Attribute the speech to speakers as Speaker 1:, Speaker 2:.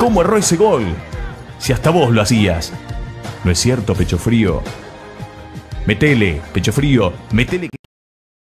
Speaker 1: ¿Cómo erró ese gol? Si hasta vos lo hacías. ¿No es cierto, Pecho Frío? Metele, Pecho Frío, metele.